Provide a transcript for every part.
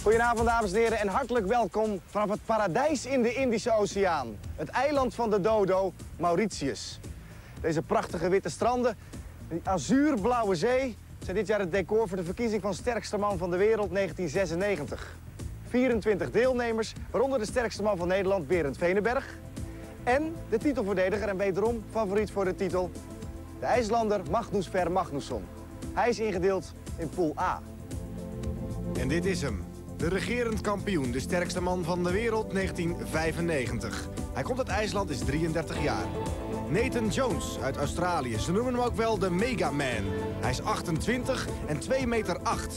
Goedenavond, dames en heren, en hartelijk welkom vanaf het paradijs in de Indische Oceaan. Het eiland van de dodo, Mauritius. Deze prachtige witte stranden, die azuurblauwe zee, zijn dit jaar het decor voor de verkiezing van sterkste man van de wereld 1996. 24 deelnemers, waaronder de sterkste man van Nederland, Berend Veneberg. En de titelverdediger en wederom favoriet voor de titel, de IJslander Magnus Ver Magnusson. Hij is ingedeeld in Pool A. En dit is hem. De regerend kampioen, de sterkste man van de wereld 1995. Hij komt uit IJsland, is 33 jaar. Nathan Jones uit Australië. Ze noemen hem ook wel de Mega Man. Hij is 28 en 2,8 meter.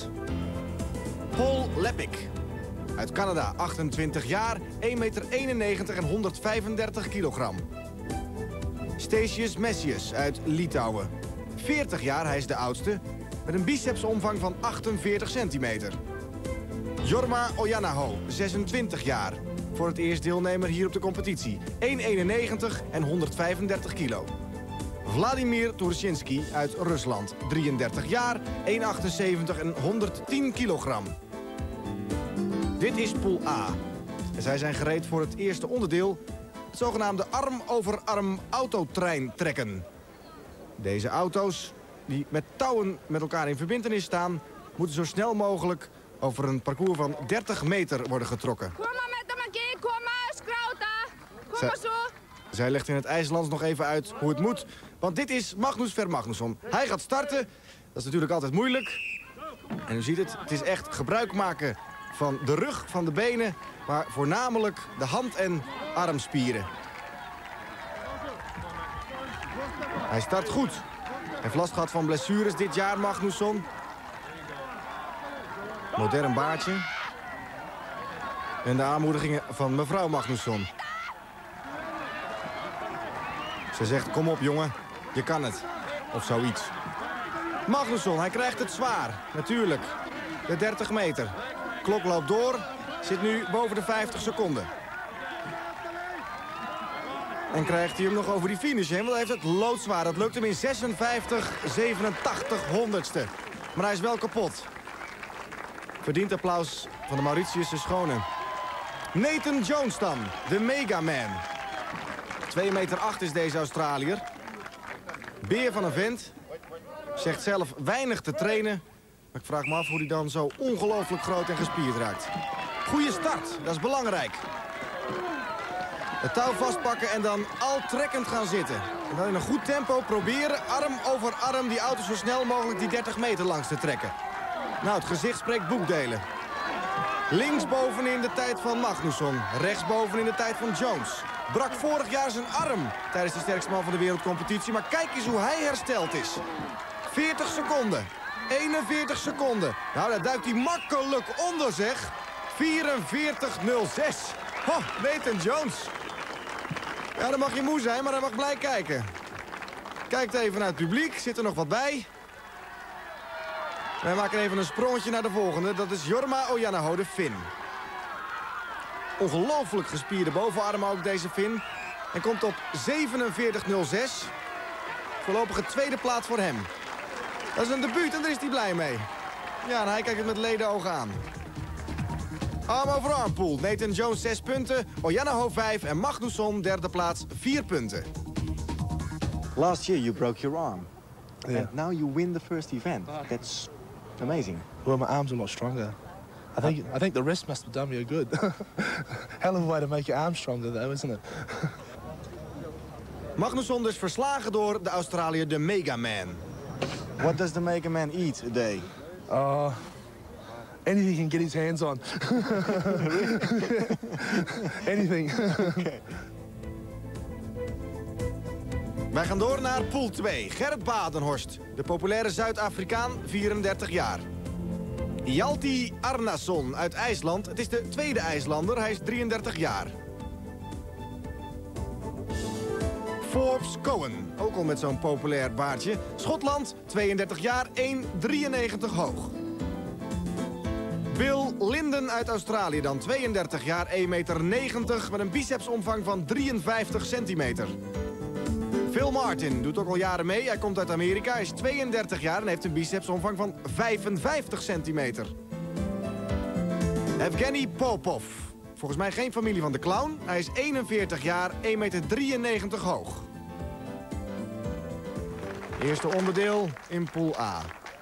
Paul Lepik uit Canada, 28 jaar, 1,91 meter en 135 kilogram. Stasius Messius uit Litouwen. 40 jaar, hij is de oudste, met een bicepsomvang van 48 centimeter. Jorma Ojanaho, 26 jaar. Voor het eerst deelnemer hier op de competitie. 1,91 en 135 kilo. Vladimir Turshinsky uit Rusland. 33 jaar, 1,78 en 110 kilogram. Dit is Pool A. En zij zijn gereed voor het eerste onderdeel. Het zogenaamde arm-over-arm autotrein trekken. Deze auto's, die met touwen met elkaar in verbintenis staan, moeten zo snel mogelijk over een parcours van 30 meter worden getrokken. Kom maar met hem, kom maar, Scrouta. Kom maar zo. Zij legt in het IJslands nog even uit hoe het moet. Want dit is Magnus Ver Magnusson. Hij gaat starten. Dat is natuurlijk altijd moeilijk. En u ziet het, het is echt gebruik maken van de rug, van de benen, maar voornamelijk de hand- en armspieren. Hij start goed. Hij heeft last gehad van blessures dit jaar, Magnusson. Modern baardje. En de aanmoedigingen van mevrouw Magnusson. Ze zegt, kom op jongen, je kan het. Of zoiets. Magnusson, hij krijgt het zwaar. Natuurlijk. De 30 meter. Klok loopt door. Zit nu boven de 50 seconden. En krijgt hij hem nog over die finish heen, want hij heeft het loodzwaar. Dat lukt hem in 56,87 honderdste. Maar hij is wel kapot. Verdient applaus van de Mauritius' schone. Nathan Jones dan, de Mega Man. 2,8 meter is deze Australiër. Beer van een vent. Zegt zelf weinig te trainen. Maar ik vraag me af hoe hij dan zo ongelooflijk groot en gespierd raakt. Goeie start, dat is belangrijk. Het touw vastpakken en dan al trekkend gaan zitten. En dan in een goed tempo proberen arm over arm die auto zo snel mogelijk die 30 meter langs te trekken. Nou, het gezicht spreekt boekdelen. Linksboven in de tijd van Magnusson. Rechtsboven in de tijd van Jones. Brak vorig jaar zijn arm tijdens de sterkste man van de wereldcompetitie. Maar kijk eens hoe hij hersteld is. 40 seconden. 41 seconden. Nou, daar duikt hij makkelijk onder, zeg. 44,06. Oh, Nathan Jones. Ja, dan mag je moe zijn, maar hij mag blij kijken. Kijkt even naar het publiek. Zit er nog wat bij? Wij maken even een sprongetje naar de volgende. Dat is Jorma Ojanaho, de Fin. Ongelooflijk gespierde bovenarm ook deze Fin. En komt op 47,06. Voorlopige tweede plaats voor hem. Dat is een debuut en daar is hij blij mee. Ja, en hij kijkt het met ledenogen aan. Arm over arm pool. Nathan Jones 6 punten, Ojanaho 5 en Magnusson derde plaats 4 punten. Last year you broke your arm. Yeah. And now you win the first event. That's amazing. Well, my arms are a lot stronger. I think the rest must have done me a good. Hell of a way to make your arms stronger though, isn't it? Magnusson dus verslagen door de Australiër, de Mega Man. What does the Mega Man eat a day? Anything he can get his hands on. Anything. Okay. Wij gaan door naar Pool 2. Gerrit Badenhorst, de populaire Zuid-Afrikaan, 34 jaar. Hjalti Arnason uit IJsland. Het is de tweede IJslander, hij is 33 jaar. Forbes Cohen, ook al met zo'n populair baardje. Schotland, 32 jaar, 1,93 hoog. Bill Linden uit Australië dan, 32 jaar, 1,90 meter... met een bicepsomvang van 53 centimeter. Phil Martin doet ook al jaren mee. Hij komt uit Amerika, hij is 32 jaar en heeft een bicepsomvang van 55 centimeter. Evgeny Popov. Volgens mij geen familie van de clown. Hij is 41 jaar, 1,93 meter hoog. Eerste onderdeel in pool A.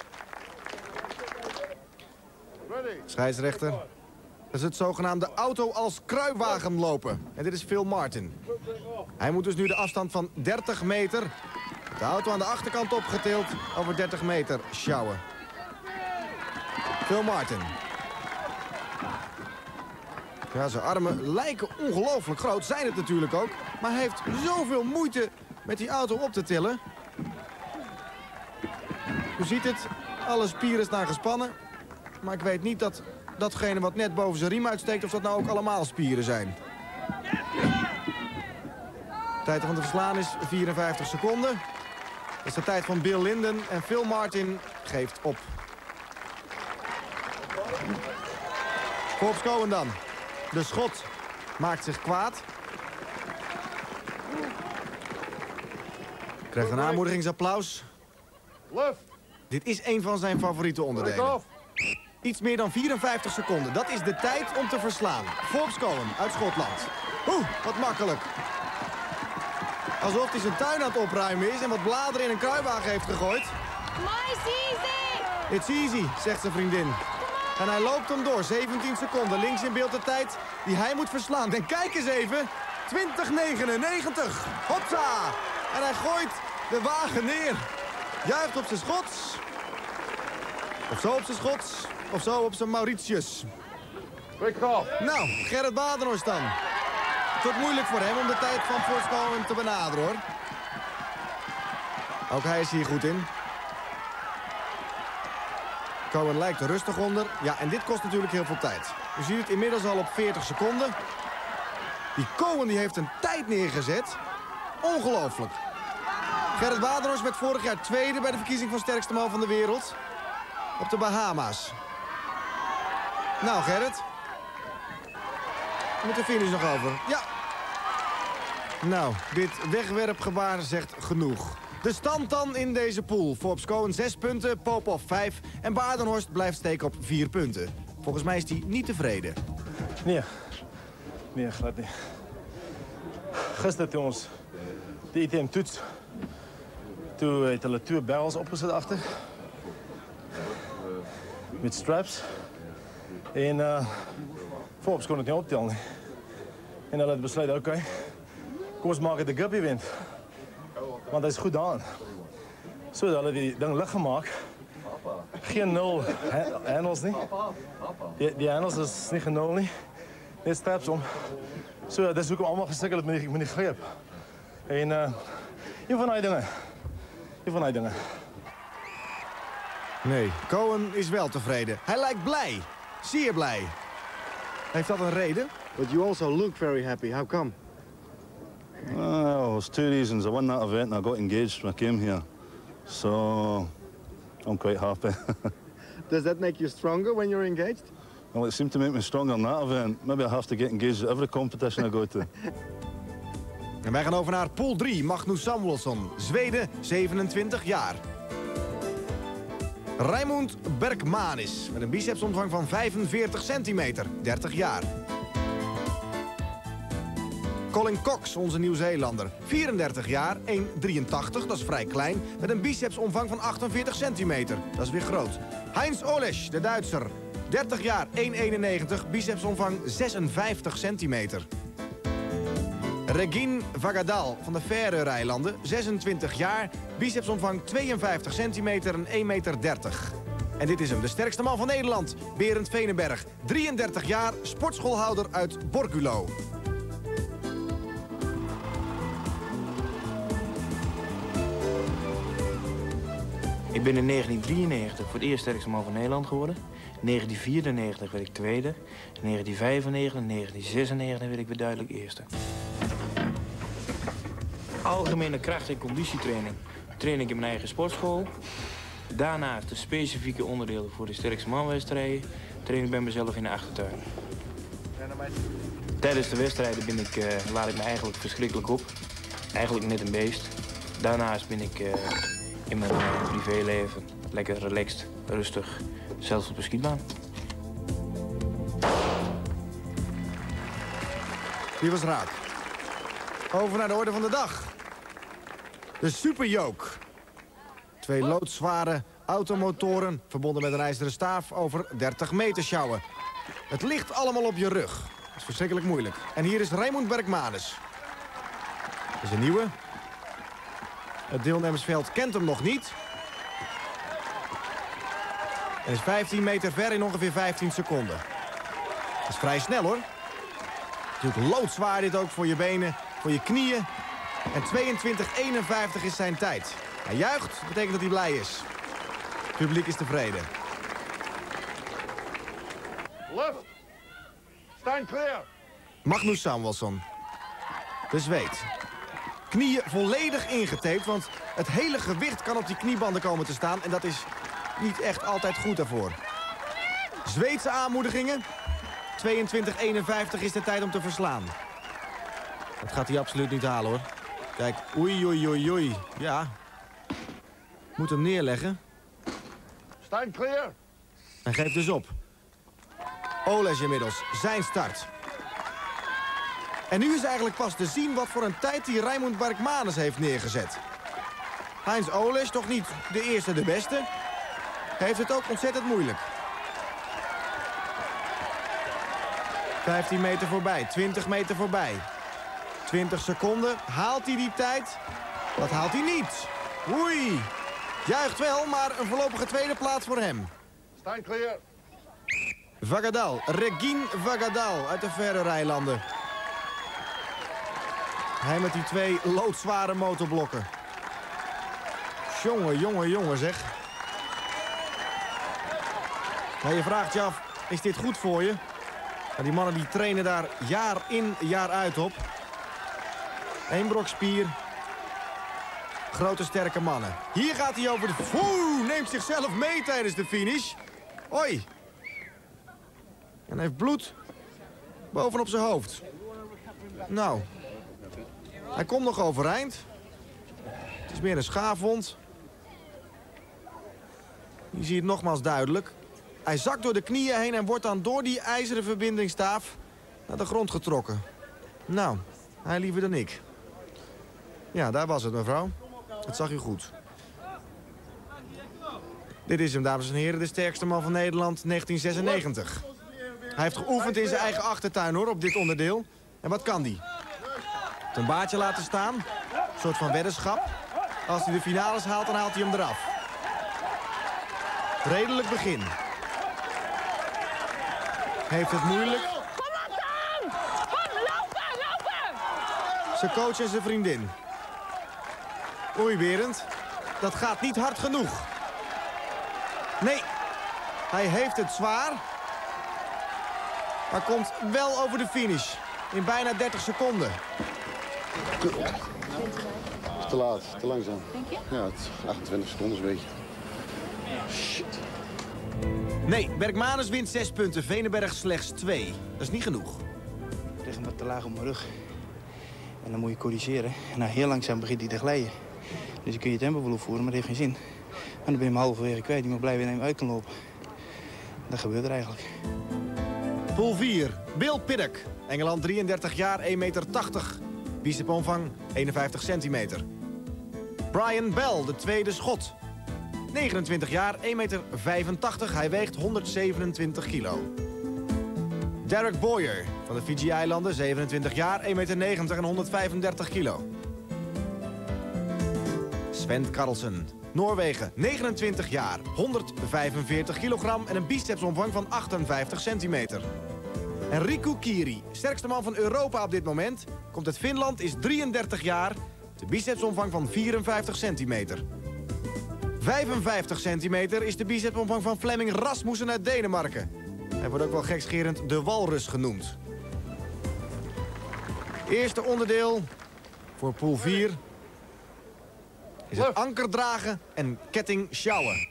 Scheidsrechter. Dat is het zogenaamde auto als kruiwagen lopen. En dit is Phil Martin. Hij moet dus nu de afstand van 30 meter... met de auto aan de achterkant opgetild over 30 meter sjouwen. Phil Martin. Ja, zijn armen lijken ongelooflijk groot. Zijn het natuurlijk ook. Maar hij heeft zoveel moeite met die auto op te tillen. U ziet het. Alle spieren staan gespannen. Maar ik weet niet dat datgene wat net boven zijn riem uitsteekt... of dat nou ook allemaal spieren zijn. De tijd van te verslaan is 54 seconden. Dat is de tijd van Bill Linden. En Phil Martin geeft op. Forbes Cohen dan. De schot maakt zich kwaad. Krijgt een aanmoedigingsapplaus. Dit is een van zijn favoriete onderdelen. Iets meer dan 54 seconden. Dat is de tijd om te verslaan. Forbes Cohen uit Schotland. Oeh, wat makkelijk. Alsof hij zijn tuin aan het opruimen is en wat bladeren in een kruiwagen heeft gegooid. It's easy, zegt zijn vriendin. En hij loopt hem door. 17 seconden. Links in beeld de tijd die hij moet verslaan. En kijk eens even. 20:99. Hopsa! En hij gooit de wagen neer. Juicht op zijn schots. Of zo op zijn schots. Of zo op zijn Mauritius. Nou, Gerrit Badenhorst dan. Het wordt moeilijk voor hem om de tijd van Forbes Cohen te benaderen, hoor. Ook hij is hier goed in. Cohen lijkt er rustig onder. Ja, en dit kost natuurlijk heel veel tijd. U ziet het inmiddels al op 40 seconden. Die Cohen die heeft een tijd neergezet. Ongelooflijk. Gerrit Badenhorst werd vorig jaar tweede bij de verkiezing van sterkste man van de wereld. Op de Bahama's. Nou, Gerrit. Met de finish nog over. Ja. Nou, dit wegwerpgebaar zegt genoeg. De stand dan in deze pool. Forbes Cohen 6 punten, Popov 5 en Badenhorst blijft steken op 4 punten. Volgens mij is hij niet tevreden. Nee, glad niet. Gisteren toen ons de ITM toets, toen heeft hulle 2 barrels opgezet achter. Met straps. En Forbes kon het niet optellen. En hulle het besluit, oké, kom ons maken de guppy wint. Want dat is goed aan. Zo hadden die ding licht gemaakt. Geen 0 handles niet. Die handles is niet geen 0 niet. Net straps om. Zo, dat is ook allemaal gesukkeld met die greep. En een van die dingen. Een van die dingen. Nee, Cohen is wel tevreden. Hij lijkt blij. Zeer blij. Heeft dat een reden? But you also look very happy. How come? There's 2 reasons. I won that event and I got engaged when I came here. So I'm quite happy. Does that make you stronger when you're engaged? Well, it seemed to make me stronger in that event. Maybe I have to get engaged at every competition I go to. En wij gaan over naar pool 3. Magnus Samuelsson, Zweden, 27 jaar. Raymond Bergmanis, met een bicepsomvang van 45 centimeter, 30 jaar. Colin Cox, onze Nieuw-Zeelander, 34 jaar, 1,83, dat is vrij klein, met een bicepsomvang van 48 centimeter, dat is weer groot. Heinz Olesch, de Duitser, 30 jaar, 1,91, bicepsomvang 56 centimeter. Regine Vagadal van de Faroe-eilanden, 26 jaar, bicepsomvang 52 centimeter en 1,30 meter. En dit is hem, de sterkste man van Nederland, Berend Veenenberg, 33 jaar, sportschoolhouder uit Borculo. Ik ben in 1993 voor het eerst sterkste man van Nederland geworden. In 1994 werd ik tweede. In 1995 en 1996 werd ik weer duidelijk eerste. Algemene kracht- en conditietraining train ik in mijn eigen sportschool. Daarnaast de specifieke onderdelen voor de sterkste manwedstrijden train ik bij mezelf in de achtertuin. Tijdens de wedstrijden laat ik me eigenlijk verschrikkelijk op. Eigenlijk net een beest. Daarnaast ben ik in mijn privéleven lekker relaxed, rustig, zelfs op de schietbaan. Die was raak. Over naar de orde van de dag. De Super Yoke. 2 loodzware automotoren verbonden met een ijzeren staaf over 30 meter sjouwen. Het ligt allemaal op je rug. Dat is verschrikkelijk moeilijk. En hier is Raymond Bergmanus. Dat is een nieuwe. Het deelnemersveld kent hem nog niet. En is 15 meter ver in ongeveer 15 seconden. Dat is vrij snel hoor. Natuurlijk loodzwaar dit ook voor je benen, voor je knieën. En 22:51 is zijn tijd. Hij juicht, dat betekent dat hij blij is. Het publiek is tevreden. Left. Stand clear. Magnus Samuelsson. De Zweed. Knieën volledig ingetaped, want het hele gewicht kan op die kniebanden komen te staan. En dat is niet echt altijd goed daarvoor. Zweedse aanmoedigingen. 22:51 is de tijd om te verslaan. Dat gaat hij absoluut niet halen hoor. Kijk, oei, oei, oei, oei. Ja. Moet hem neerleggen. Stand clear. Hij geeft dus op. Oles inmiddels, zijn start. En nu is eigenlijk pas te zien wat voor een tijd die Raymond Bergmanus heeft neergezet. Heinz Oles, toch niet de eerste de beste, heeft het ook ontzettend moeilijk. 15 meter voorbij, 20 meter voorbij. 20 seconden, haalt hij die tijd? Dat haalt hij niet. Oei, juicht wel, maar een voorlopige tweede plaats voor hem. Stand clear. Vagadal, Regine Vagadal uit de Faroe-eilanden. Hij met die 2 loodzware motorblokken. Jongen, jongen, jongen zeg. Maar je vraagt je af, is dit goed voor je? Maar die mannen die trainen daar jaar in, jaar uit op. 1 brok spier. Grote, sterke mannen. Hier gaat hij over de... Oeh, neemt zichzelf mee tijdens de finish. Hoi. En hij heeft bloed bovenop zijn hoofd. Nou, hij komt nog overeind. Het is meer een schaafwond. Je ziet het nogmaals duidelijk. Hij zakt door de knieën heen en wordt dan door die ijzeren verbindingsstaaf naar de grond getrokken. Nou, hij liever dan ik. Ja, daar was het, mevrouw. Dat zag u goed. Dit is hem, dames en heren, de sterkste man van Nederland, 1996. Hij heeft geoefend in zijn eigen achtertuin, hoor, op dit onderdeel. En wat kan die? Een baardje laten staan. Een soort van weddenschap. Als hij de finales haalt, dan haalt hij hem eraf. Redelijk begin. Heeft het moeilijk. Kom op dan! Kom, lopen, lopen! Zijn coach en zijn vriendin. Oei, Berend. Dat gaat niet hard genoeg. Nee, hij heeft het zwaar. Maar komt wel over de finish. In bijna 30 seconden. Te laat, te langzaam. Denk je? Ja, het is 28 seconden een beetje. Shit. Nee, Bergmanus wint 6 punten, Veneberg slechts 2. Dat is niet genoeg. Ik lig hem wat te laag op mijn rug. En dan moet je corrigeren. En nou, heel langzaam begint hij te glijden. Dus dan kun je tempo wel opvoeren, maar dat heeft geen zin. En dan ben je hem halverwege kwijt. Die moet blijven en uit kan lopen. Dat gebeurt er eigenlijk. Pool 4, Bill Piddock. Engeland, 33 jaar, 1,80 meter. Bicepomvang, 51 centimeter. Brian Bell, de tweede schot. 29 jaar, 1,85 meter. Hij weegt 127 kilo. Derek Boyer van de Fiji-eilanden, 27 jaar, 1,90 meter en 135 kilo. Sven Karlsen, Noorwegen, 29 jaar, 145 kilogram en een bicepsomvang van 58 centimeter. En Riku Kiri, sterkste man van Europa op dit moment, komt uit Finland, is 33 jaar, de bicepsomvang van 54 centimeter. 55 centimeter is de bicepsomvang van Flemming Rasmussen uit Denemarken. Hij wordt ook wel gekscherend de walrus genoemd. Eerste onderdeel voor pool 4 is het anker dragen en ketting sjouwen.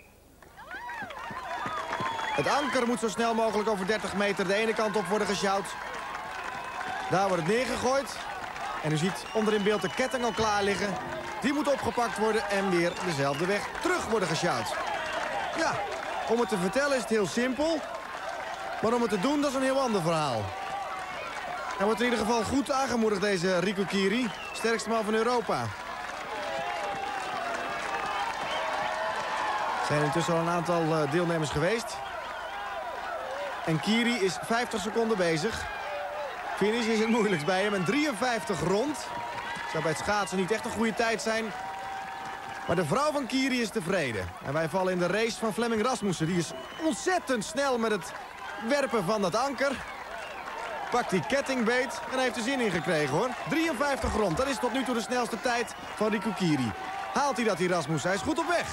Het anker moet zo snel mogelijk over 30 meter de ene kant op worden gesjouwd. Daar wordt het neergegooid. En u ziet onder in beeld de ketting al klaar liggen. Die moet opgepakt worden en weer dezelfde weg terug worden gesjouwd. Ja, om het te vertellen is het heel simpel. Maar om het te doen, dat is een heel ander verhaal. Hij wordt in ieder geval goed aangemoedigd, deze Rico Kiri. Sterkste man van Europa. Er zijn intussen al een aantal deelnemers geweest. En Kiri is 50 seconden bezig. Finish is het moeilijkst bij hem. En 53 rond. Zou bij het schaatsen niet echt een goede tijd zijn. Maar de vrouw van Kiri is tevreden. En wij vallen in de race van Flemming Rasmussen. Die is ontzettend snel met het werpen van dat anker. Pakt die kettingbeet en heeft er zin in gekregen, hoor. 53 rond. Dat is tot nu toe de snelste tijd van Rico Kiri. Haalt hij dat, die Rasmussen? Hij is goed op weg.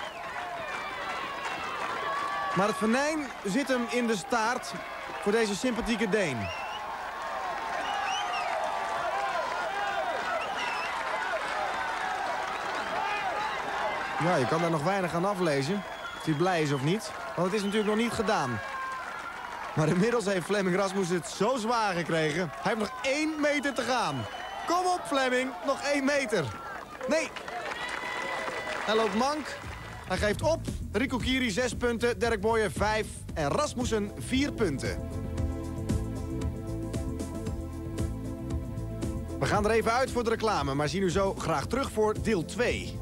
Maar het venijn zit hem in de staart voor deze sympathieke Deen. Ja, je kan daar nog weinig aan aflezen. Of hij blij is of niet. Want het is natuurlijk nog niet gedaan. Maar inmiddels heeft Flemming Rasmussen het zo zwaar gekregen. Hij heeft nog 1 meter te gaan. Kom op, Flemming. Nog 1 meter. Nee. Hij loopt mank. Hij geeft op. Rico Kiri 6 punten. Derek Boyer 5. En Rasmussen 4 punten. We gaan er even uit voor de reclame. Maar zien u zo graag terug voor deel 2.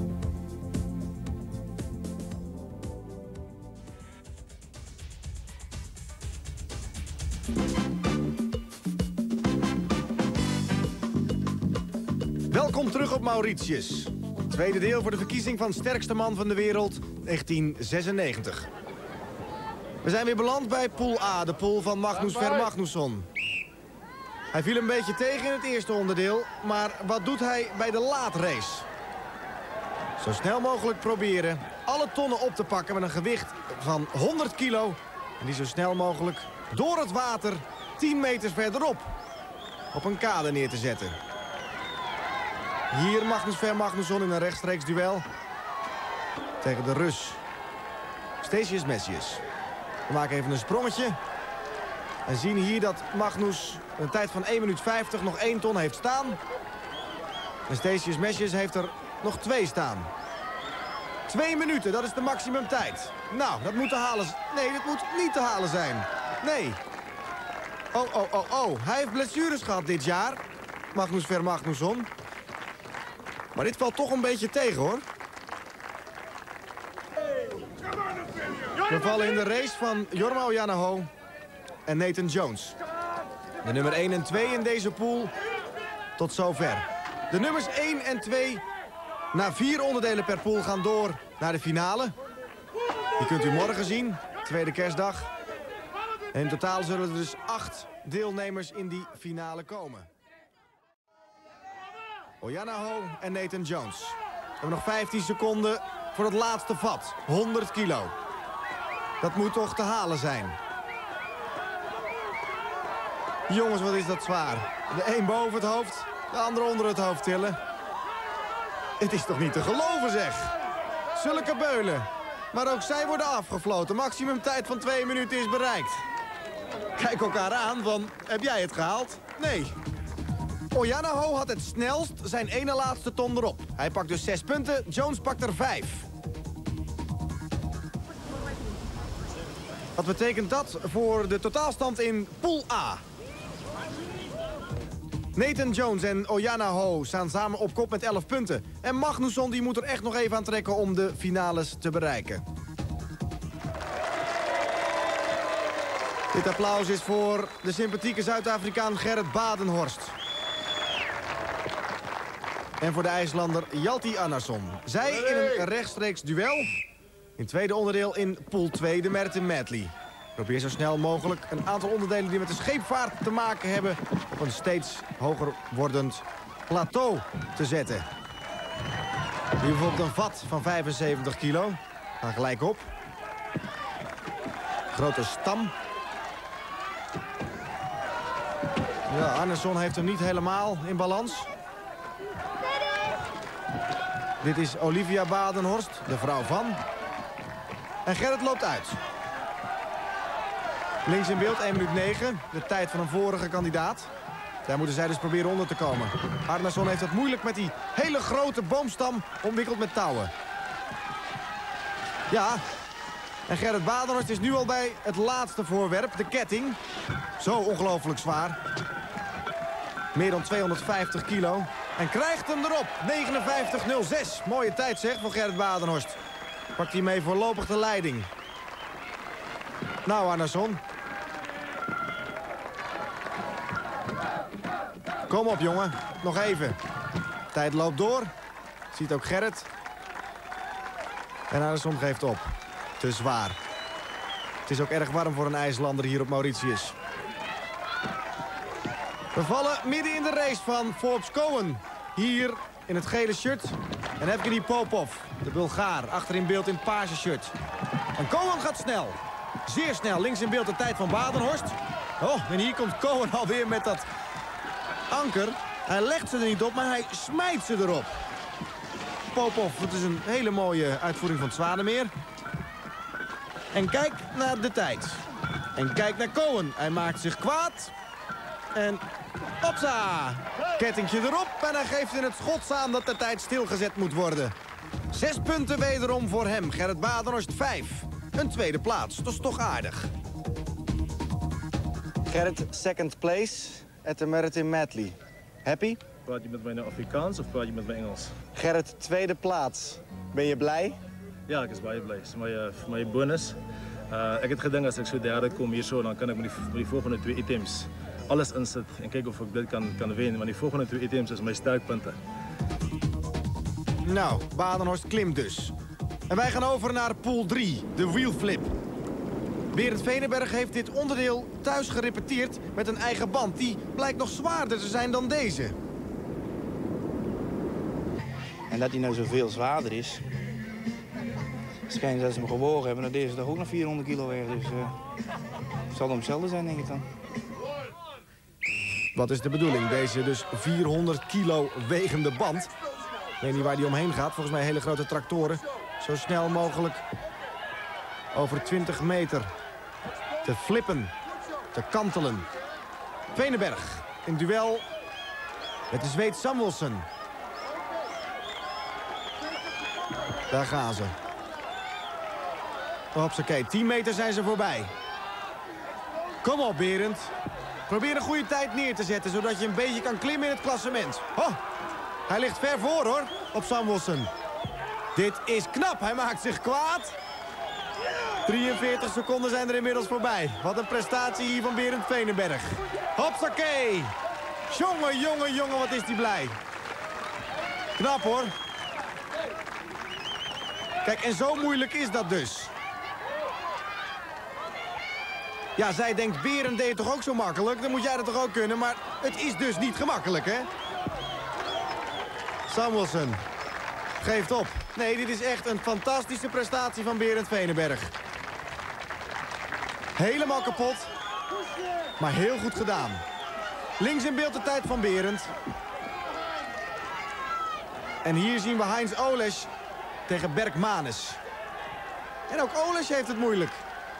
Welkom terug op Mauritius. Tweede deel voor de verkiezing van sterkste man van de wereld 1996. We zijn weer beland bij Pool A, de pool van Magnus Ver Magnusson. Hij viel een beetje tegen in het eerste onderdeel, maar wat doet hij bij de laadrace? Zo snel mogelijk proberen alle tonnen op te pakken met een gewicht van 100 kilo. En die zo snel mogelijk door het water 10 meter verderop op een kade neer te zetten. Hier Magnus Ver Magnusson in een rechtstreeks duel tegen de Rus Stasius Messius. We maken even een sprongetje. En zien hier dat Magnus een tijd van 1 minuut 50 nog 1 ton heeft staan. En Stasius Messius heeft er nog 2 staan. 2 minuten, dat is de maximumtijd. Nou, dat moet te halen zijn. Nee, dat moet niet te halen zijn. Nee. Oh. Hij heeft blessures gehad dit jaar. Magnus Ver Magnusson. Maar dit valt toch een beetje tegen, hoor. We vallen in de race van Jorma Oljanaho en Nathan Jones. De nummer 1 en 2 in deze pool tot zover. De nummers 1 en 2 na 4 onderdelen per pool gaan door naar de finale. Die kunt u morgen zien, tweede kerstdag. En in totaal zullen er dus 8 deelnemers in die finale komen. Oljanaho en Nathan Jones. We hebben nog 15 seconden voor het laatste vat. 100 kilo. Dat moet toch te halen zijn. Jongens, wat is dat zwaar. De een boven het hoofd, de ander onder het hoofd tillen. Het is toch niet te geloven, zeg. Zulke beulen. Maar ook zij worden afgefloten. Maximumtijd van 2 minuten is bereikt. Kijk elkaar aan van, heb jij het gehaald? Nee. Oljanaho had het snelst zijn ene laatste ton erop. Hij pakt dus 6 punten, Jones pakt er 5. Wat betekent dat voor de totaalstand in Pool A? Nathan Jones en Oljanaho staan samen op kop met 11 punten. En Magnusson die moet er echt nog even aan trekken om de finales te bereiken. Dit applaus is voor de sympathieke Zuid-Afrikaan Gerrit Badenhorst. En voor de IJslander Hjalti Arnarsson. Zij in een rechtstreeks duel. In het tweede onderdeel in Pool 2 de Merton Medley. Probeer zo snel mogelijk een aantal onderdelen die met de scheepvaart te maken hebben op een steeds hoger wordend plateau te zetten. Hier bijvoorbeeld een vat van 75 kilo. Gaan gelijk op. Grote stam. Ja, Arnarsson heeft hem niet helemaal in balans. Dit is Olivia Badenhorst, de vrouw van. En Gerrit loopt uit. Links in beeld, 1 minuut 9. De tijd van een vorige kandidaat. Daar moeten zij dus proberen onder te komen. Arnarsson heeft het moeilijk met die hele grote boomstam omwikkeld met touwen. Ja, en Gerrit Badenhorst is nu al bij het laatste voorwerp, de ketting. Zo ongelooflijk zwaar. Meer dan 250 kilo. En krijgt hem erop. 59.06. Mooie tijd zeg voor Gerrit Badenhorst. Pakt hij mee voorlopig de leiding. Nou, Arnason. Kom op, jongen. Nog even. Tijd loopt door. Ziet ook Gerrit. En Arnason geeft op. Te zwaar. Het is ook erg warm voor een IJslander hier op Mauritius. We vallen midden in de race van Forbes Cohen. Hier in het gele shirt. En Evgeny Popov, de Bulgaar, achter in beeld in het paarse shirt. En Cohen gaat snel. Zeer snel. Links in beeld de tijd van Badenhorst. Oh, en hier komt Cohen alweer met dat anker. Hij legt ze er niet op, maar hij smijt ze erop. Popov, dat is een hele mooie uitvoering van het Zwanemeer. En kijk naar de tijd. En kijk naar Cohen. Hij maakt zich kwaad. En hopsa! Kettingje erop en hij geeft in het schots aan dat de tijd stilgezet moet worden. 6 punten wederom voor hem. Gerrit Badenhorst 5. Een tweede plaats, dat is toch aardig. Gerrit, second place at the Meritim Medley. Happy? Praat je met mij naar Afrikaans of praat je met mij Engels? Gerrit, tweede plaats. Ben je blij? Ja, ik is baie blij. Het is mijn bonus. Ik heb gedink als ik zo derde kom hier zo, dan kan ik met die volgende 2 items alles inzet en kijken of ik dit kan winnen. Maar die volgende 2 items is mijn sterkpunten. Nou, Badenhorst klimt dus. En wij gaan over naar pool 3, de wheelflip. Berend Veneberg heeft dit onderdeel thuis gerepeteerd met een eigen band. Die blijkt nog zwaarder te zijn dan deze. En dat hij nou zoveel zwaarder is. Schijnt dat ze hem gewogen hebben. Dat deze toch ook nog 400 kilo weegt. Dus het zal hem hetzelfde zijn, denk ik dan. Wat is de bedoeling? Deze dus 400 kilo wegende band. Ik weet niet waar die omheen gaat. Volgens mij hele grote tractoren. Zo snel mogelijk over 20 meter te flippen, te kantelen. Veneberg in duel met de Zweed Samuelsson. Daar gaan ze. Hopsakee, 10 meter zijn ze voorbij. Kom op, Berend. Probeer een goede tijd neer te zetten, zodat je een beetje kan klimmen in het klassement. Oh, hij ligt ver voor, hoor, op Samuelsson. Dit is knap, hij maakt zich kwaad. 43 seconden zijn er inmiddels voorbij. Wat een prestatie hier van Berend Veneberg. Hopsakee. Jongen, jongen, jongen, wat is die blij. Knap, hoor. Kijk, en zo moeilijk is dat dus. Ja, zij denkt, Berend deed het toch ook zo makkelijk? Dan moet jij dat toch ook kunnen, maar het is dus niet gemakkelijk, hè? Samuelsson geeft op. Nee, dit is echt een fantastische prestatie van Berend Veneberg. Helemaal kapot, maar heel goed gedaan. Links in beeld de tijd van Berend. En hier zien we Heinz Olesch tegen Bergmanes. En ook Olesch heeft het moeilijk.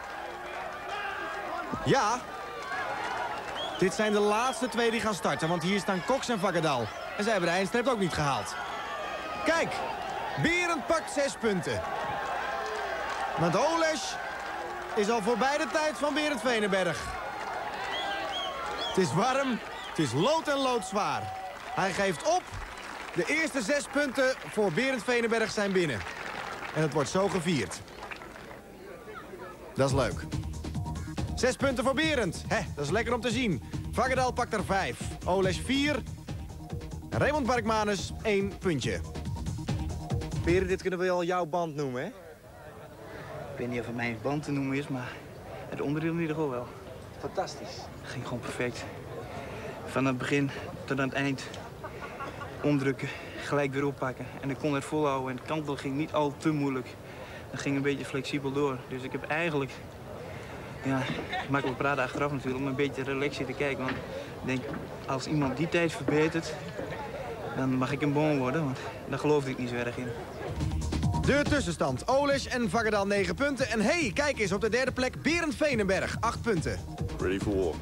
Ja, dit zijn de laatste 2 die gaan starten, want hier staan Cox en Vakkedal. En zij hebben de eindstreep ook niet gehaald. Kijk, Berend pakt 6 punten. Want Olesch is al voorbij de tijd van Berend Veneberg. Het is warm, het is lood en loodzwaar. Hij geeft op. De eerste 6 punten voor Berend Veneberg zijn binnen. En het wordt zo gevierd. Dat is leuk. 6 punten voor Berend. Dat is lekker om te zien. Vakkedal pakt er 5. Olesch 4. En Raymond Bergmanes 1 puntje. Berend, dit kunnen we wel jouw band noemen, hè? Ik weet niet of het mijn band te noemen is, maar het onderdeel in ieder geval wel. Fantastisch. Het ging gewoon perfect. Van het begin tot aan het eind. Omdrukken, gelijk weer oppakken. En ik kon het volhouden en de kantel ging niet al te moeilijk. Dat ging een beetje flexibel door. Dus ik heb eigenlijk, ja, makkelijk praten achteraf natuurlijk, om een beetje relaxie te kijken. Want ik denk, als iemand die tijd verbetert, dan mag ik een bon worden. Want daar geloofde ik niet zo erg in. De tussenstand. Olesch en Vakkedal 9 punten. En hey, kijk eens op de derde plek Berend Veneberg. 8 punten. Ready for war.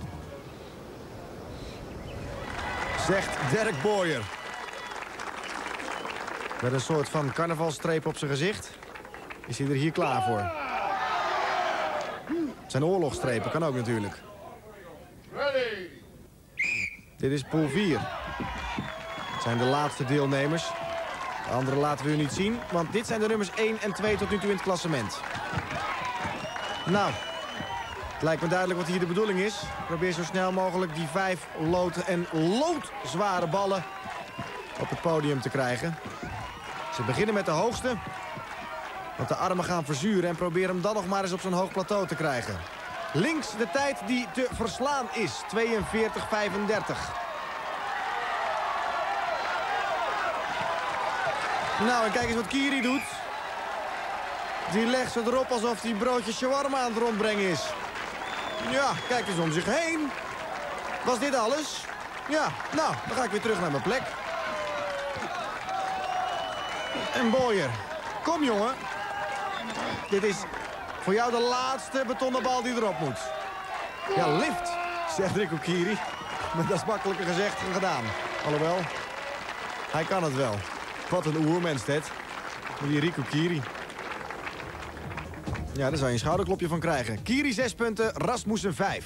Zegt Dirk Booyer. Met een soort van carnavalstreep op zijn gezicht. Is hij er hier klaar voor? Het zijn oorlogsstrepen, kan ook natuurlijk. Ready. Dit is pool 4. Het zijn de laatste deelnemers. De andere laten we u niet zien, want dit zijn de nummers 1 en 2 tot nu toe in het klassement. Nou, het lijkt me duidelijk wat hier de bedoeling is. Probeer zo snel mogelijk die 5 loodzware ballen op het podium te krijgen. Ze beginnen met de hoogste, want de armen gaan verzuren en probeer hem dan nog maar eens op zo'n hoog plateau te krijgen. Links de tijd die te verslaan is, 42:35. Nou, en kijk eens wat Kiri doet. Die legt ze erop alsof hij broodje shawarma aan het rondbrengen is. Ja, kijk eens om zich heen. Was dit alles? Ja, nou, dan ga ik weer terug naar mijn plek. En Boyer. Kom, jongen. Dit is voor jou de laatste betonnen bal die erop moet. Ja, lift, zegt Rico Kiri. Maar dat is makkelijker gezegd dan gedaan. Alhoewel, hij kan het wel. Wat een oermens dit. Die Rico Kiri. Ja, daar zou je een schouderklopje van krijgen. Kiri 6 punten, Rasmussen 5.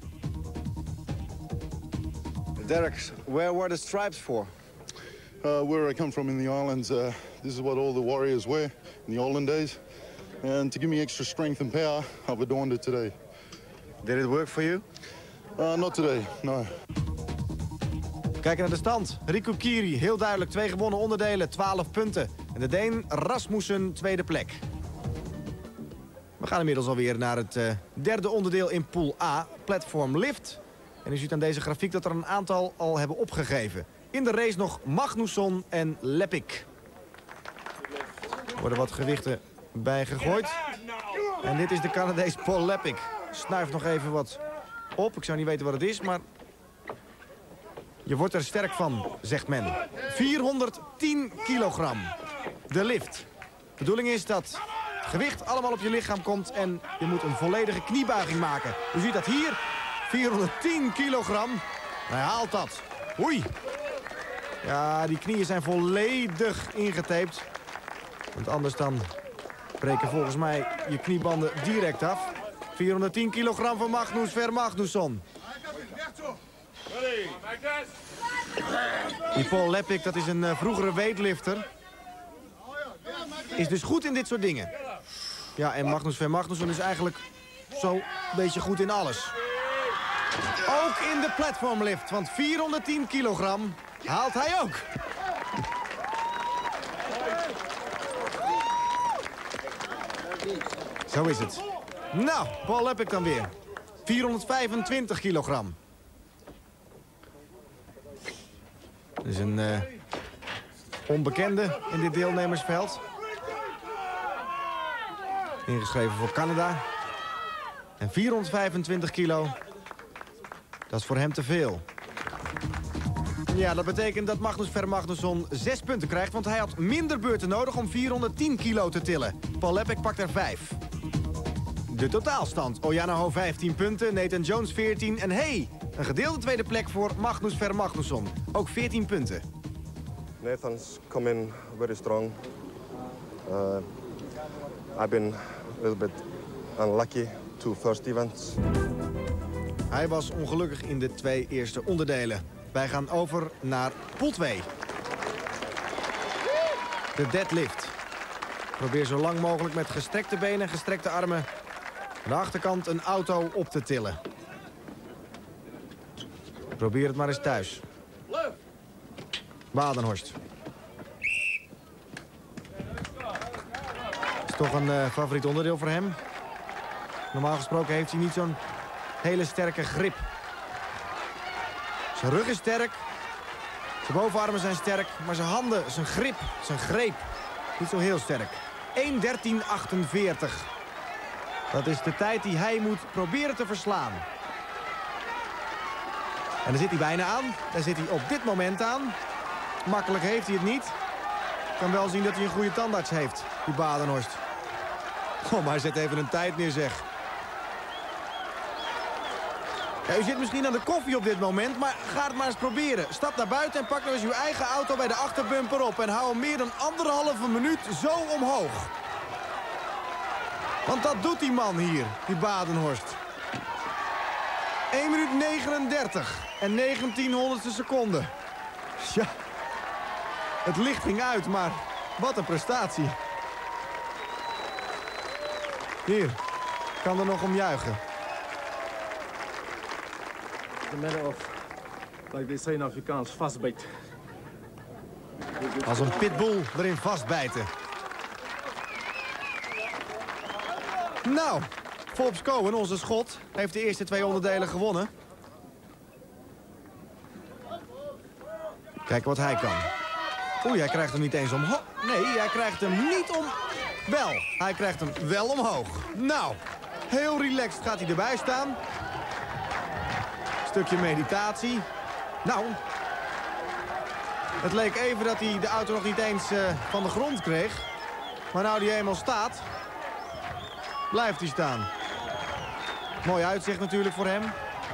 Derek, where were the stripes for? Where I come from in the islands, this is what all the warriors wear in the olden days. And to give me extra strength and power, I've adorned it today. Did it work for you? Not today, no. Kijken naar de stand. Rico Kiri, heel duidelijk. 2 gewonnen onderdelen, 12 punten. En de Deen Rasmussen, tweede plek. We gaan inmiddels alweer naar het derde onderdeel in Pool A, Platform Lift. En u ziet aan deze grafiek dat er een aantal al hebben opgegeven. In de race nog Magnusson en Lepik. Er worden wat gewichten bijgegooid. En dit is de Canadees Paul Lepik. Snuift nog even wat op. Ik zou niet weten wat het is, maar je wordt er sterk van, zegt men. 410 kilogram. De lift. De bedoeling is dat het gewicht allemaal op je lichaam komt en je moet een volledige kniebuiging maken. U ziet dat hier. 410 kilogram. Hij haalt dat. Oei. Ja, die knieën zijn volledig ingetaped. Want anders dan breken volgens mij je kniebanden direct af. 410 kilogram van Magnus Magnusson. Die Paul Lepik, dat is een vroegere weightlifter. Is dus goed in dit soort dingen. Ja, en Magnus Magnusson is eigenlijk zo'n beetje goed in alles. Ook in de platformlift, want 410 kilogram haalt hij ook. Zo is het. Nou, Paul Lepik dan weer. 425 kilogram. Dat is een onbekende in dit deelnemersveld. Ingeschreven voor Canada. En 425 kilo. Dat is voor hem te veel. Ja, dat betekent dat Magnus Magnusson 6 punten krijgt, want hij had minder beurten nodig om 410 kilo te tillen. Paul Lepik pakt er 5. De totaalstand. Oyanaho 15 punten, Nathan Jones 14 en hey, een gedeelde tweede plek voor Magnus Magnusson. Ook 14 punten. Nathan's come in very strong. I've been a little bit unlucky 2 first events. Hij was ongelukkig in de 2 eerste onderdelen. Wij gaan over naar pool 2. De deadlift. Probeer zo lang mogelijk met gestrekte benen en gestrekte armen aan de achterkant een auto op te tillen. Probeer het maar eens thuis. Badenhorst. Is toch een favoriet onderdeel voor hem. Normaal gesproken heeft hij niet zo'n hele sterke grip. Zijn rug is sterk. Zijn bovenarmen zijn sterk. Maar zijn handen, zijn grip, zijn greep, niet zo heel sterk. 1:13:48. Dat is de tijd die hij moet proberen te verslaan. En daar zit hij bijna aan. Daar zit hij op dit moment aan. Makkelijk heeft hij het niet. Ik kan wel zien dat hij een goede tandarts heeft, die Badenhorst. Oh, maar hij zet even een tijd neer, zeg. Ja, u zit misschien aan de koffie op dit moment, maar ga het maar eens proberen. Stap naar buiten en pak nou eens uw eigen auto bij de achterbumper op. En hou hem meer dan 1,5 minuut zo omhoog. Want dat doet die man hier, die Badenhorst. 1 minuut 39 en 1900ste seconde. Ja, het licht ging uit, maar wat een prestatie. Hier, kan er nog om juichen. The matter of, like they say in Afrikaans, vastbijt. Als een pitbull erin vastbijten. Nou, Forbes Cohen, onze schot, heeft de eerste 2 onderdelen gewonnen. Kijken wat hij kan. Oei, hij krijgt hem niet eens omhoog. Nee, hij krijgt hem niet om... Wel, hij krijgt hem wel omhoog. Nou, heel relaxed gaat hij erbij staan. Stukje meditatie. Nou, het leek even dat hij de auto nog niet eens van de grond kreeg. Maar nou die eenmaal staat, blijft hij staan. Mooi uitzicht natuurlijk voor hem.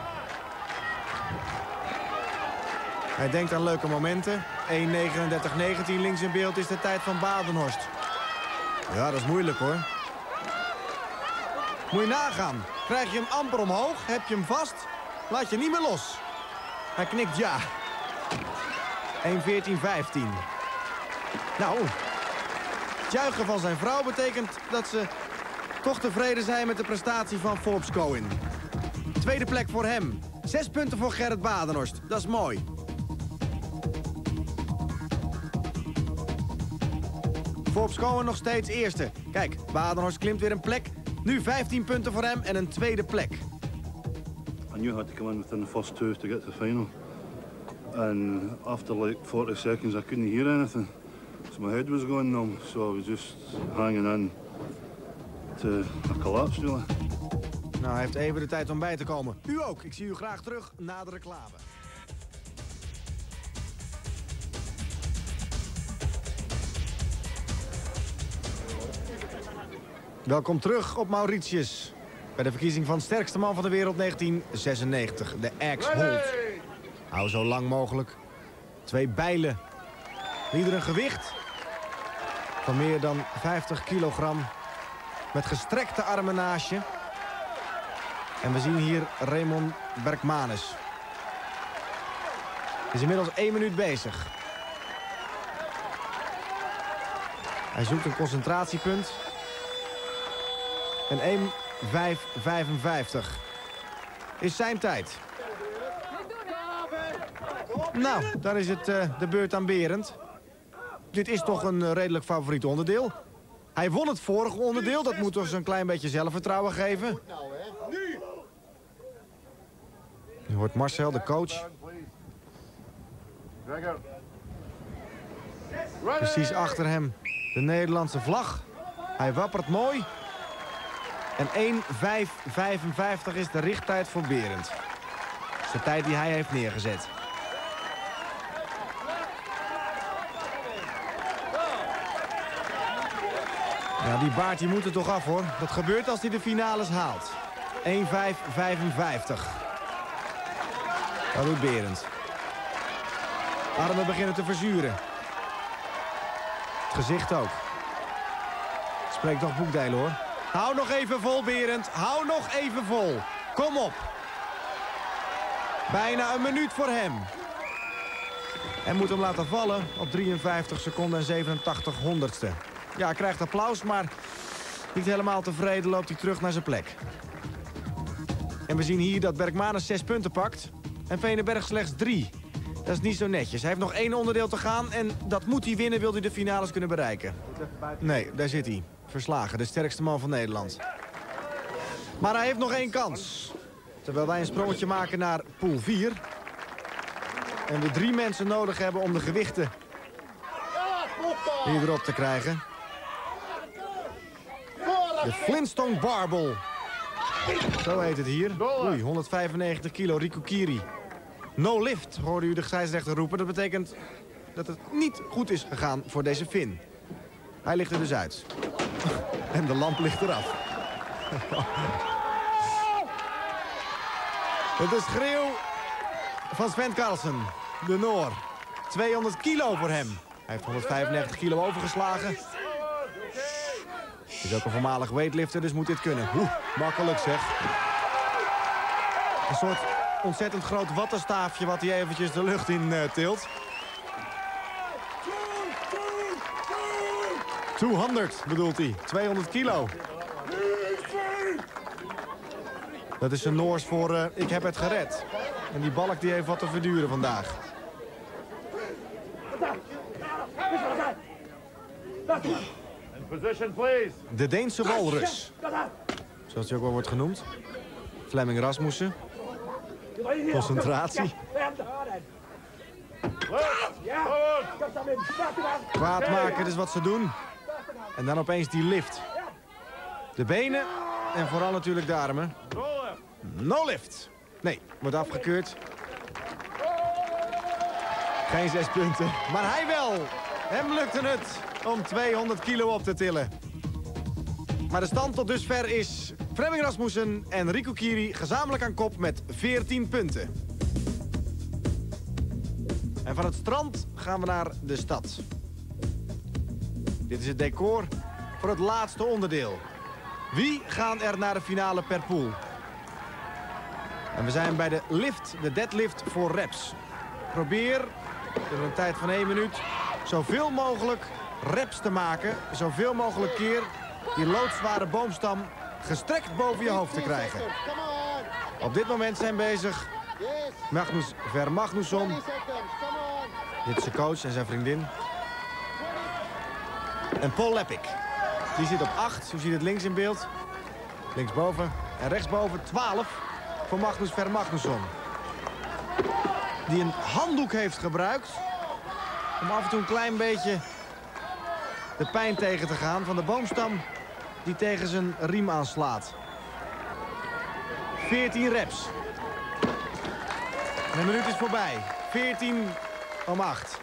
Hij denkt aan leuke momenten. 1:39:19 links in beeld is de tijd van Badenhorst. Ja, dat is moeilijk hoor. Moet je nagaan. Krijg je hem amper omhoog, heb je hem vast, laat je niet meer los. Hij knikt ja. 1:14:15. Nou, het juichen van zijn vrouw betekent dat ze toch tevreden zijn met de prestatie van Forbes Cohen. Tweede plek voor hem. 6 punten voor Gerrit Badenhorst. Dat is mooi. Forbes Cohen nog steeds eerste. Kijk, Badenhorst klimt weer een plek. Nu 15 punten voor hem en een tweede plek. I knew I had to come in within the first 2 to get to the final. And after like 40 seconds I couldn't hear anything. So my head was going numb. So I was just hanging in to a collapse really. Nou, hij heeft even de tijd om bij te komen. U ook. Ik zie u graag terug na de reclame. Welkom terug op Mauritius. Bij de verkiezing van sterkste man van de wereld 1996. De Axe-Holt. Hou zo lang mogelijk. 2 bijlen. Ieder een gewicht van meer dan 50 kilogram. Met gestrekte armen naast je. En we zien hier Raymond Bergmanis. Is inmiddels 1 minuut bezig. Hij zoekt een concentratiepunt. En 1:05:55 is zijn tijd. Nou, daar is het de beurt aan Berend. Dit is toch een redelijk favoriet onderdeel. Hij won het vorige onderdeel, dat moet toch zo'n klein beetje zelfvertrouwen geven. Nu hoort Marcel, de coach. Precies achter hem de Nederlandse vlag. Hij wappert mooi. En 1:05:55 is de richttijd voor Berend. Dat is de tijd die hij heeft neergezet. Ja, die baard die moet er toch af hoor. Dat gebeurt als hij de finales haalt. 1:05:55. Dat doet Berend. Armen beginnen te verzuren. Het gezicht ook. Spreekt nog boekdelen hoor. Hou nog even vol, Berend. Hou nog even vol. Kom op. Bijna een minuut voor hem. En moet hem laten vallen op 53 seconden en 87 honderdste. Ja, hij krijgt applaus, maar niet helemaal tevreden loopt hij terug naar zijn plek. En we zien hier dat Bergmanis 6 punten pakt en Veneberg slechts 3. Dat is niet zo netjes. Hij heeft nog 1 onderdeel te gaan en dat moet hij winnen, wil hij de finales kunnen bereiken. Nee, daar zit hij. Verslagen, de sterkste man van Nederland. Maar hij heeft nog 1 kans. Terwijl wij een sprongetje maken naar pool 4. En we 3 mensen nodig hebben om de gewichten hier erop te krijgen. De Flintstone Barbell. Zo heet het hier. Oei, 195 kilo, Rikukiri. No lift, hoorde u de scheidsrechter roepen. Dat betekent dat het niet goed is gegaan voor deze Fin. Hij ligt er dus uit. En de lamp ligt eraf. Het is schreeuw van Sven Carlsen, de Noor. 200 kilo voor hem. Hij heeft 195 kilo overgeslagen. Is ook een voormalig weightlifter, dus moet dit kunnen. Oeh, makkelijk zeg. Een soort ontzettend groot wattenstaafje wat hij eventjes de lucht in tilt. 200 bedoelt hij. 200 kilo. Dat is een Noors voor ik heb het gered. En die balk die heeft wat te verduren vandaag. In position, please. De Deense walrus. Zoals hij ook wel wordt genoemd. Flemming Rasmussen. Concentratie. Kwaad maken is wat ze doen. En dan opeens die lift. De benen en vooral natuurlijk de armen. No lift. Nee, wordt afgekeurd. Geen 6 punten. Maar hij wel. Hem lukte het om 200 kilo op te tillen. Maar de stand tot dusver is Flemming Rasmussen en Riku Kiri gezamenlijk aan kop met 14 punten. En van het strand gaan we naar de stad. Dit is het decor voor het laatste onderdeel. Wie gaan er naar de finale per pool? En we zijn bij de lift, de deadlift voor reps. Probeer in een tijd van 1 minuut zoveel mogelijk reps te maken. Zoveel mogelijk keer die loodzware boomstam gestrekt boven je hoofd te krijgen. Op dit moment zijn bezig Magnus Vermagnusson. Dit is zijn coach en zijn vriendin. En Paul Leppik. Die zit op 8. U ziet het links in beeld. Linksboven en rechtsboven 12 voor Magnus Vermagnusson. Die een handdoek heeft gebruikt om af en toe een klein beetje de pijn tegen te gaan van de boomstam die tegen zijn riem aanslaat. 14 reps. En een minuut is voorbij. 14 om 8.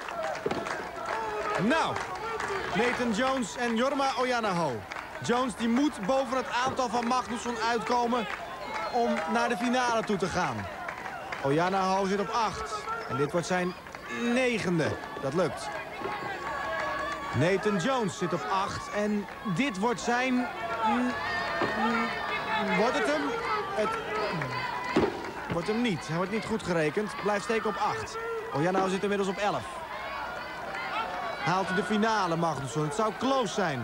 Nou, Nathan Jones en Jorma Ojanaho. Jones die moet boven het aantal van Magnusson uitkomen om naar de finale toe te gaan. Ojanaho zit op 8. En dit wordt zijn 9e. Dat lukt. Nathan Jones zit op 8. En dit wordt zijn... Wordt het hem? Het wordt hem niet. Hij wordt niet goed gerekend. Blijft steken op 8. Ojanaho zit inmiddels op 11. Haalt hij de finale, Magnusson. Het zou close zijn.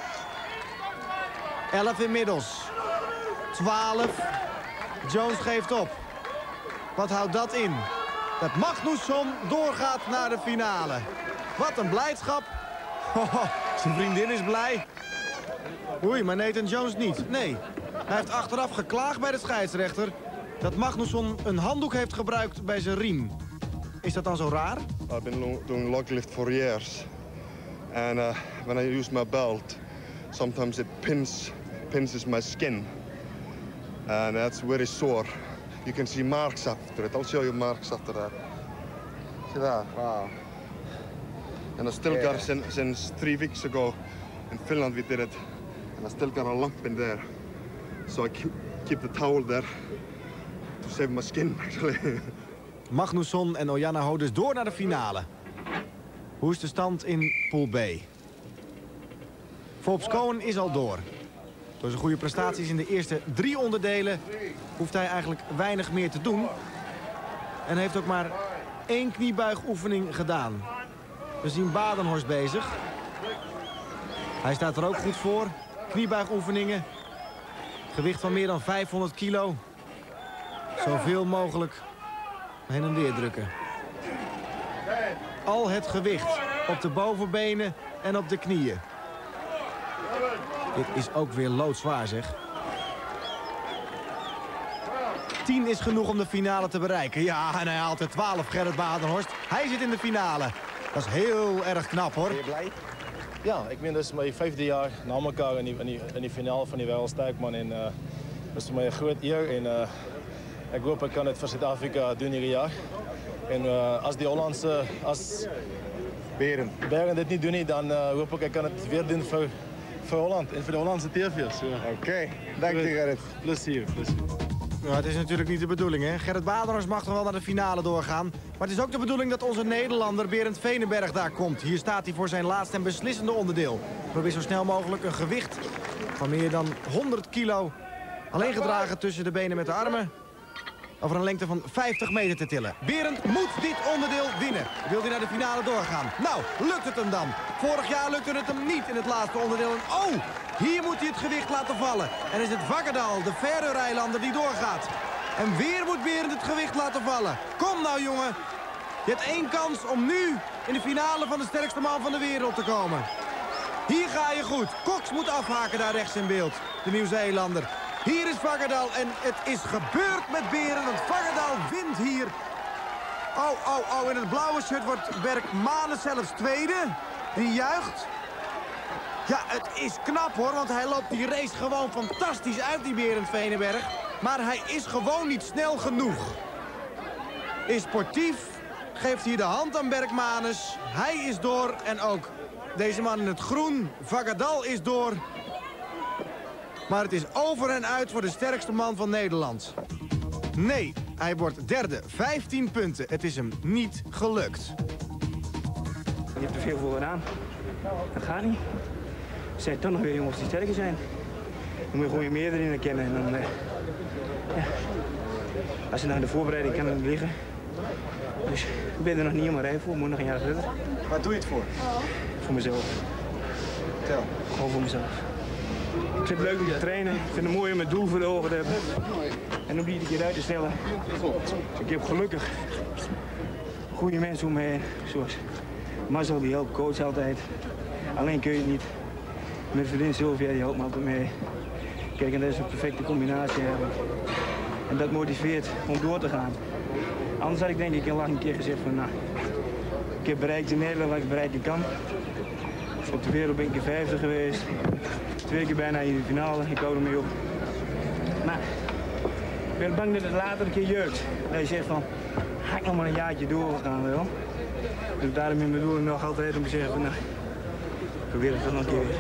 11 inmiddels. 12. Jones geeft op. Wat houdt dat in? Dat Magnusson doorgaat naar de finale. Wat een blijdschap. Zijn vriendin is blij. Oei, maar Nathan Jones niet. Nee, hij heeft achteraf geklaagd bij de scheidsrechter dat Magnusson een handdoek heeft gebruikt bij zijn riem. Is dat dan zo raar? I've been doing log lift for years. And when I use my belt, sometimes it pinches my skin. And that's very sore. You can see marks after it. I'll show you marks after that. See that? Wow. And I still got, since 3 weeks ago in Finland we did it, and I still got a lump in there. So I keep the towel there to save my skin, actually. Magnusson en Ojanaho dus door naar de finale. Hoe is de stand in Pool B? Forbes Cohen is al door. Door zijn goede prestaties in de eerste 3 onderdelen hoeft hij eigenlijk weinig meer te doen. En heeft ook maar 1 kniebuigoefening gedaan. We zien Badenhorst bezig. Hij staat er ook goed voor. Kniebuigoefeningen. Gewicht van meer dan 500 kilo. Zoveel mogelijk heen en weer drukken. Al het gewicht op de bovenbenen en op de knieën. Dit is ook weer loodzwaar, zeg. 10 is genoeg om de finale te bereiken. Ja, en hij haalt er 12, Gerrit Badenhorst. Hij zit in de finale. Dat is heel erg knap, hoor. Ben je blij? Ja, ik ben dus mijn 5e jaar na elkaar in die finale van die Wereldstijkman. En dat is voor mij een groot eer. En ik hoop ik kan het voor Zuid-Afrika doen ieder jaar. En als die Hollandse, als Beren dit niet doen, dan hoop ik kan het weer doen voor Holland en voor de Hollandse TV's. Oké, dank je Gerrit. Plezier. Nou, het is natuurlijk niet de bedoeling, hè. Gerrit Badenhorst mag toch wel naar de finale doorgaan. Maar het is ook de bedoeling dat onze Nederlander Berend Venenberg daar komt. Hier staat hij voor zijn laatste en beslissende onderdeel. Probeer zo snel mogelijk een gewicht van meer dan 100 kilo alleen gedragen tussen de benen met de armen. over een lengte van 50 meter te tillen. Berend moet dit onderdeel winnen. Wil hij naar de finale doorgaan? Nou, lukt het hem dan? Vorig jaar lukte het hem niet in het laatste onderdeel. En oh, hier moet hij het gewicht laten vallen. En is het Vakkedal, de Faroe-eilander, die doorgaat. En weer moet Berend het gewicht laten vallen. Kom nou, jongen. Je hebt 1 kans om nu in de finale van de sterkste man van de wereld te komen. Hier ga je goed. Cox moet afhaken daar rechts in beeld. De Nieuw-Zeelander. Hier is Vakkedal en het is gebeurd met Berend. Want Vakkedal wint hier. Oh. In het blauwe shirt wordt Berkmanen zelfs tweede. Die juicht. Ja, het is knap hoor, want hij loopt die race gewoon fantastisch uit, die Berend Veneberg. Maar hij is gewoon niet snel genoeg. Is sportief. Geeft hier de hand aan Berkmanus. Hij is door en ook deze man in het groen. Vakkedal is door. Maar het is over en uit voor de sterkste man van Nederland. Nee, hij wordt derde. 15 punten. Het is hem niet gelukt. Je hebt er veel voor gedaan. Dat gaat niet. Er zijn toch nog weer jongens die sterker zijn. Dan moet je gewoon je meerdere in kennen. En dan, ja. Als je naar de voorbereiding kan het liggen. Dus ik ben er nog niet helemaal rijp voor. Ik moet nog een jaar verder. Waar doe je het voor? Voor mezelf. Vertel. Gewoon voor mezelf. Ik vind het leuk om te trainen. Ik vind het mooi om het doel voor de ogen te hebben. En om die iedere keer uit te stellen. Ik heb gelukkig goede mensen om me heen. Zoals Marcel, die helpt, coach altijd. Alleen kun je het niet. Mijn vriendin Sylvia, die helpt me altijd mee. Kijk, en dat is een perfecte combinatie hebben. En dat motiveert om door te gaan. Anders had ik denk ik al lang een keer gezegd van, nou, ik heb bereikt in Nederland wat ik bereiken kan. Op de wereld ben ik keer 50 geweest. 2 keer bijna in de finale. Ik hou ermee op. Maar ik ben bang dat het later een keer jeukt. Dat je zegt van, ga ik nog maar een jaartje doorgaan wel. Dus daarom is mijn bedoeling nog altijd om te zeggen van, nou, probeer het toch nog een keer weer.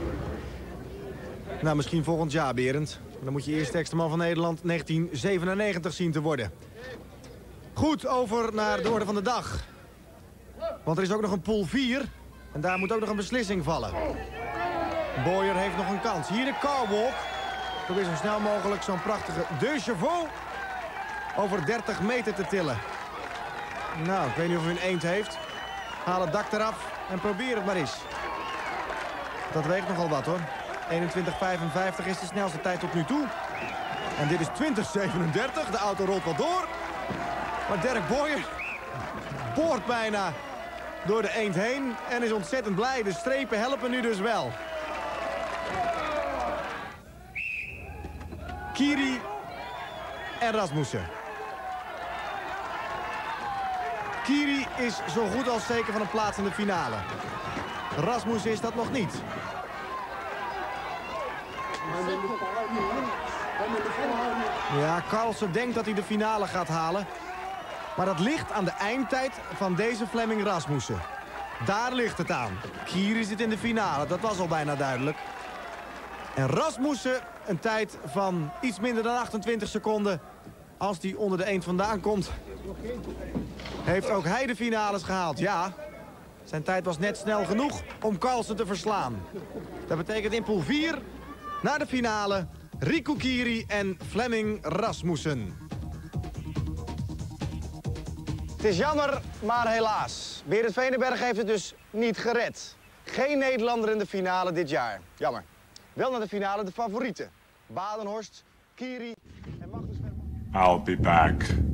Nou, misschien volgend jaar, Berend. Dan moet je eerst sterkste man van Nederland 1997 zien te worden. Goed, over naar de orde van de dag. Want er is ook nog een pool 4. En daar moet ook nog een beslissing vallen. Boyer heeft nog een kans. Hier de carwalk. Probeer zo snel mogelijk zo'n prachtige deux chevaux over 30 meter te tillen. Nou, ik weet niet of u een eend heeft. Haal het dak eraf en probeer het maar eens. Dat weegt nogal wat hoor. 21:55 is de snelste tijd tot nu toe. En dit is 20:37. De auto rolt wel door. Maar Derek Boyer boort bijna door de eend heen en is ontzettend blij. De strepen helpen nu dus wel. Kiri en Rasmussen. Kiri is zo goed als zeker van een plaats in de finale. Rasmussen is dat nog niet. Ja, Carlsen denkt dat hij de finale gaat halen. Maar dat ligt aan de eindtijd van deze Flemming Rasmussen. Daar ligt het aan. Kiri zit in de finale, dat was al bijna duidelijk. En Rasmussen, een tijd van iets minder dan 28 seconden. Als hij onder de eend vandaan komt, heeft ook hij de finales gehaald. Ja, zijn tijd was net snel genoeg om Carlsen te verslaan. Dat betekent in pool 4 naar de finale Riku Kiri en Flemming Rasmussen. Het is jammer, maar helaas. Berend Veneberg heeft het dus niet gered. Geen Nederlander in de finale dit jaar. Jammer. Wel naar de finale de favorieten. Badenhorst, Kiri en Magnus Vermaat. I'll be back.